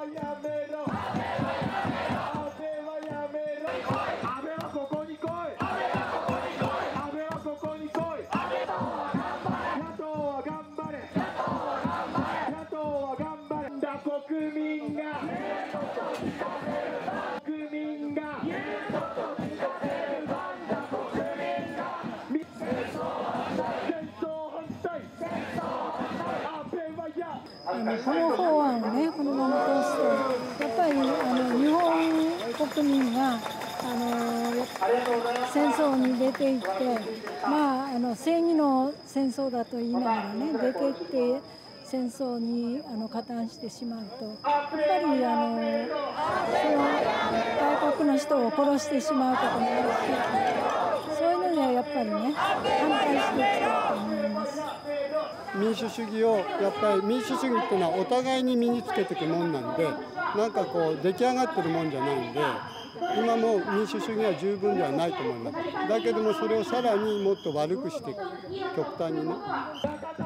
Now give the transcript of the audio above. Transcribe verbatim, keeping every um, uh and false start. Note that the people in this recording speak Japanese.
はやめろ、安倍はやめろ、安倍はここに来い、安倍はここに来い、野党は頑張れ、野党は頑張れ、だ国民が国民があのこの法案をね、このまま通すと、やっぱりあの日本国民があの戦争に出ていって、まあ、あの正義の戦争だと言いながらね、出ていって戦争にあの加担してしまうと、やっぱりあのその外国の人を殺してしまうこともあるし、そういうのにはやっぱりね、反対していきたいと思います。 民主主義をやっぱり民主主義っていうのはお互いに身につけていくもんなんで、なんかこう出来上がってるもんじゃないんで、今も民主主義は十分ではないと思います。だけどもそれをさらにもっと悪くしていく、極端にね。